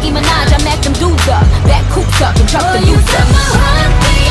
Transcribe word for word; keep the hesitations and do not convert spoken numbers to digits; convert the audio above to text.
Nicki Minaj, I mac them dudes up, back coops up and truck the Oh, you youth set up. my heart beat